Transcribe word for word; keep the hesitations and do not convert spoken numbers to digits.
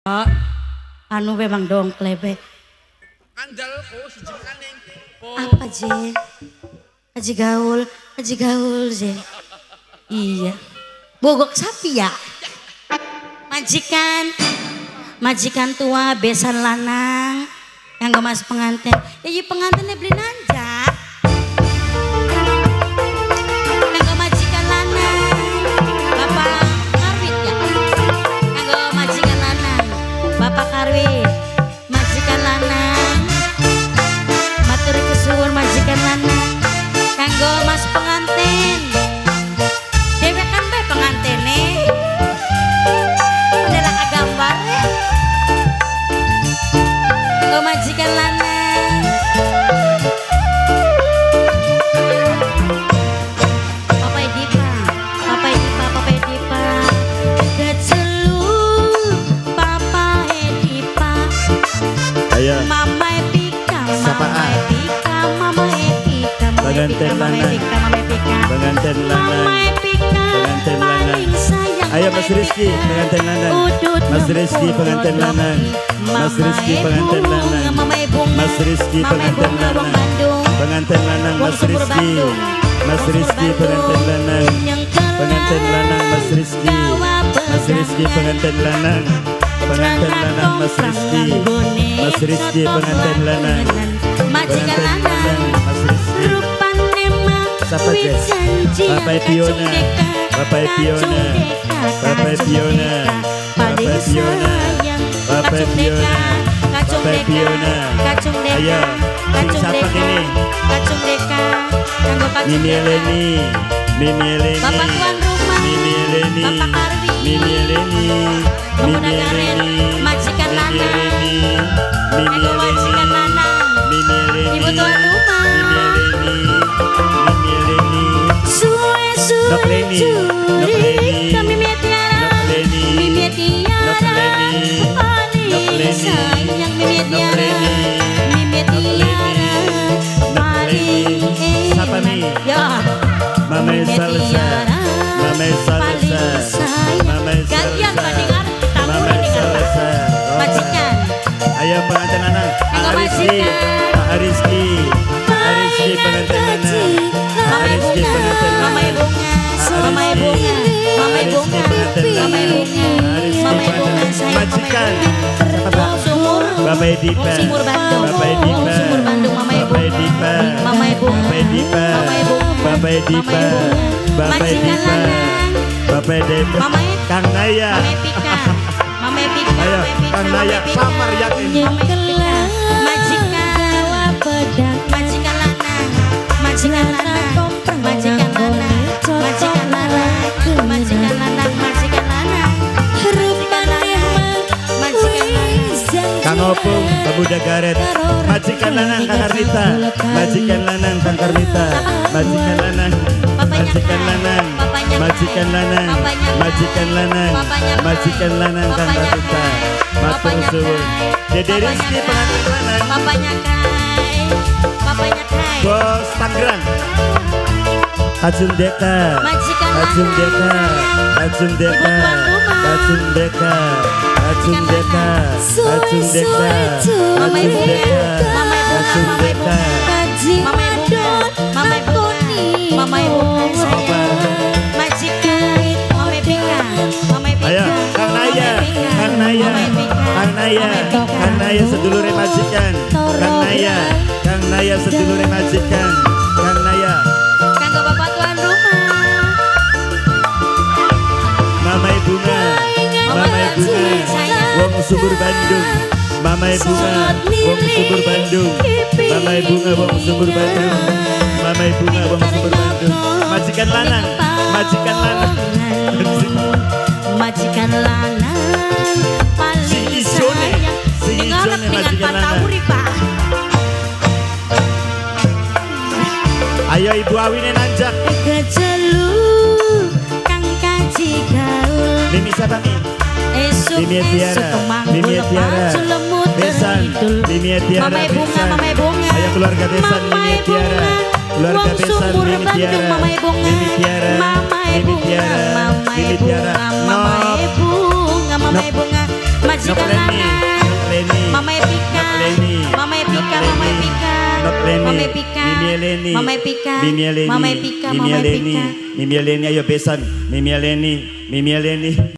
Oh, anu memang dong klebe. Andalku siji kaning. Apa je? Aji gaul, aji gaul je. Iya. Bogok sapi ya. Majikan, majikan tua besan lanang yang gak mas pengantin. Ya iya pengantinnya beli nanjak. Yang gak majikan lanang, bapak karwit ya. Yang gak majikan lanang, bapak karwit, majikan lanang. Materi kesuwun majikan lanang. Yang gak mas pengantin. Dewe kan be pengantin nih. Majikan lanang Papa Edipa Papa Edipa Papa Edipa Kecelu Papa Edipa Mama Epika Mama Epika Mama Epika Mama Epika Mama Epika Mama Epika pengantin lanang pengantin lanang ayo Mas Rizky pengantin lanang Mas Rizky pengantin lanang Mas Rizky pengantin lanang Mas Rizky pengantin lanang pengantin lanang Mas Rizky Mas Rizky pengantin lanang pengantin lanang Mas Rizky Mas Rizky pengantin lanang pengantin lanang Mas Rizky Mas Rizky pengantin lanang pengantin lanang Mas Rizky siapa Jess? Bapak Piona Bapak Piona Bapak Piona Bapak Piona Bapak Piona Bapak Piona ayo siapa ini? Kacung Deka Mimi Eleni Mimi Eleni Bapak tuan rumah Mimi Eleni Bapak Arwi Mimi Eleni Mimi Eleni majikan lanang Mimi Eleni majikan lanang Mimi Eleni ibu tuan rumah Mimi Eleni Mimi Eleni Nok Leni Nok Leni kami Tiara Nok Leni Mimi Tiara Nok Leni Nok Leni sayang Mimi Nok Tiara Leni Mimi Tiara paling siapa nih? ya Mama Salsa Mama Salsa Mama gantian banding Salsa arti tamu Mama banding arti Salsa majikan ayo pengantin lanang Pak Enggak Ariski majikan. Pak Ariski Pak Ariski pengantin lanang Pak Mama Ariski Ibunga pengantin Mama lanang Ibunga Mama Ibunga Mama Ibunga Mama Ibunga Mama Ibunga sayang Mama majikan Ibunga siapa Pak? Sumur Bapak Edipa Sumur Bandung Bapak Edipa Sumur Bandung Mama Bapak Ibunga Edipa Mama Ibunga Bapak Edipa Mama Ibunga Bapak Edipa Bapak Majikan Edipa lanang Bapak Edipa Mama Ep- Kang Naya Mama Epika Mama Epika ayo Mama Epika Kang Mama Naya Epika samar yakin Mama Epika Majikan Majikan lanang Majikan lanang Majikan lanang Majikan lanang Majikan lanang Majikan lanang Majikan lanang Majikan lanang Kang Opung Pemuda Garet majikan lanang Kang Karnita majikan lanang Kang Karnita majikan lanang majikan lanang majikan lanang majikan lanang majikan lanang Kang Karnita matur suwun Dede Rizky pengantin lanang Bapaknya Kai Bapaknya Kai Bos Tangerang Kacung Deka Majikan Kacung Deka lanang Kacung Deka Kacung Deka Kacung Deka Kacung Deka Mama Kacung Ibu Deka Mama Ibu Kacung Mama Ibu Deka Mama Ibu Mama Ibu Mama Ibu sayang Majikan Mama Epika Mama Epika ayo Kang Naya Kang Naya Kang Naya Kang Naya sedulure majikan Kang Naya Kang Naya sedulure majikan Kang Naya Kanggo bapak tuan rumah Mama Ibunga Mama Ibunga Wong Subur Bandung Mama Ibunga Wong Subur Bandung Mama Ibunga Wong Subur Bandung Mama Ibunga Wong Subur Bandung majikan lanang majikan lanang Majikan lanang Si paling Ijone, sayang si dengan Ijone dengan majikan lanang. Patawuri Pak ayo Ibu Awine nanjak Kecelu Kang Kaji Gaul Mimi siapa nih? Esuk Mimi esuk Tiara kemanggul Mimi Tiara lepas lemut Besan terhidul. Mimi Tiara Mama Ibunga Besan Mama Ibunga ayo keluarga Besan Mama Mimi Tiara Ibunga keluarga Wong Besan Sumur Mimi Bandung, Tiara Mama Ibunga Mimi Tiara Mama Mimi Ibunga Tiara Mama Mimi Ibunga Tiara Mama Nop Ibunga Mama Nop. Ibunga Majikan Nop Leni Eleni, Mama Pika, Mimi Eleni, Mama Pika, Mimi Eleni, Mama Pika, Mimi Mama Eleni, Pika. Mimi Eleni, ayo besan, Mimi Eleni, Mimi Eleni.